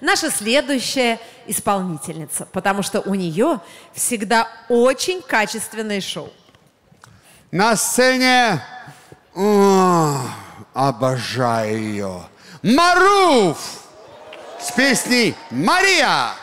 наша следующая исполнительница, потому что у нее всегда очень качественное шоу. На сцене обожаю ее. Маруф с песней «Мария».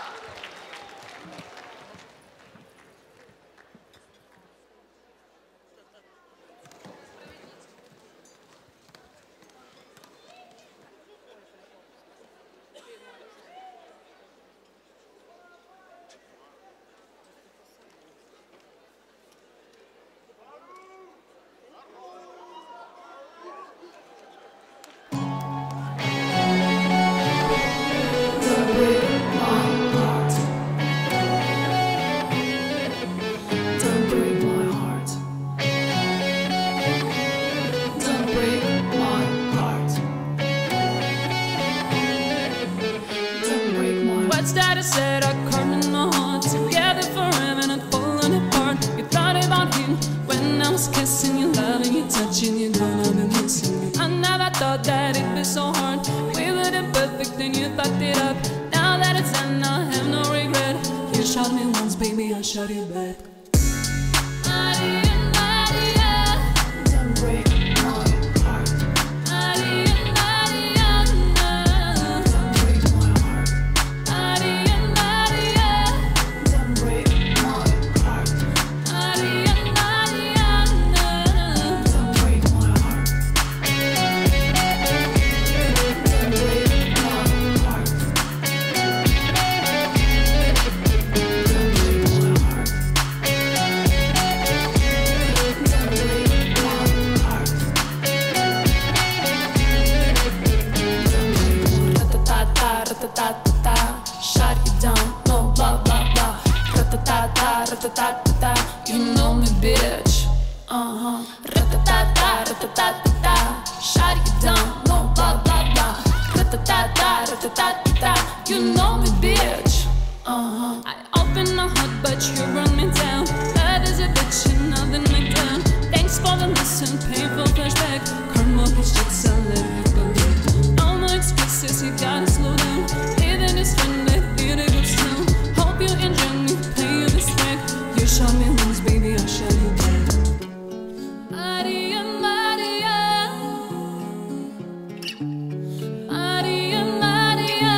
What's that I said? I carved in my heart together forever, not falling apart. You thought about him when I was kissing you, loving you, touching you, gonna be missing me. I never thought that it'd be so hard. We were imperfect and you fucked it up. Now that it's done, I have no regret. You shot me once, baby, I shot you back. Maria, Maria, don't break my heart. Maria, Maria, don't break my heart. Maria, Maria, don't break my heart. Maria, Maria, don't break my heart. Don't break my heart. Ra-ta-ta-ta, shut you down, no blah blah blah. Ra-ta-ta-ta, you know me, bitch. Ra-ta-ta-ta, shut you down, no blah blah blah. Ra-ta-ta-ta, you know me, bitch. I opened my heart, but you brought me down. That is a bitch, and nothing like that. Thanks for the lesson, painful flashback. Karma is just a little believe. No more excuses, you gotta slow down. Even this friend, let it go slow. Hope you enjoy me, pay you respect. You shot me once, baby, I'll shot you back. Maria, Maria, Maria, Maria,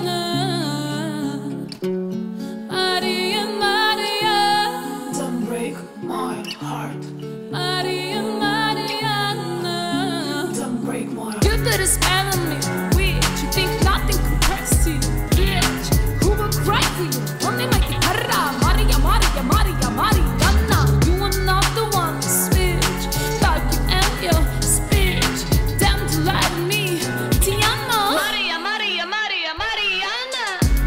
Maria, Maria, don't break my heart. Maria, Maria, don't break my heart. You did a spell on me, bitch. You think nothing compares to you, bitch. Who will cry for you? Only my guitarra. Maria, Maria, Maria, Mariana. You are not the one to switch. Thought you and your speech. Damn to lie to me, Tiana. Maria, Maria, Maria, Mariana.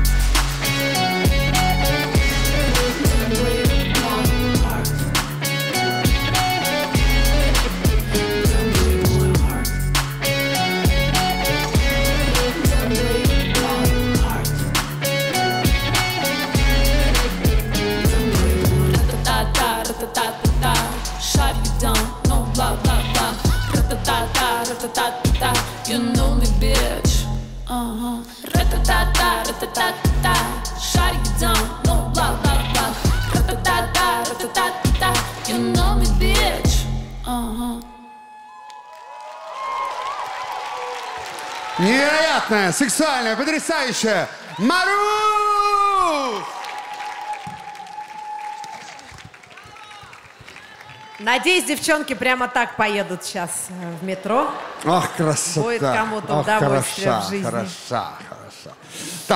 Don't break my heart. Don't break my heart. Don't break my heart. Ra-ta-ta-ta, shut you down, no blah blah blah. Ra-ta-ta-ta, you know me, bitch. Ra-ta-ta-ta, shut you down, no blah blah blah. Ra-ta-ta-ta, you know me, bitch. Невероятная, сексуальная, потрясающая Маруф! Надеюсь, девчонки прямо так поедут сейчас в метро. Ах, красота! Будет кому-то Ах, удовольствие хороша, в жизни. хороша, хороша.